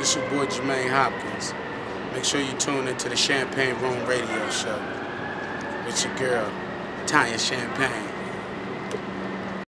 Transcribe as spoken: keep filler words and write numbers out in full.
This your boy Jermaine Hopkins. Make sure you tune into the Champagne Room Radio Show with your girl, Tanya Champagne.